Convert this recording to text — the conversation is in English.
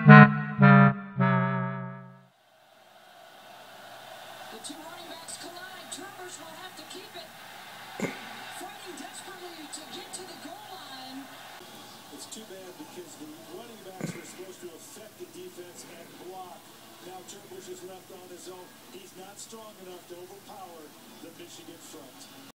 The two running backs collide. Turnbush will have to keep it. Fighting desperately to get to the goal line. It's too bad because the running backs were supposed to affect the defense and block. Now Turnbush is left on his own. He's not strong enough to overpower the Michigan front.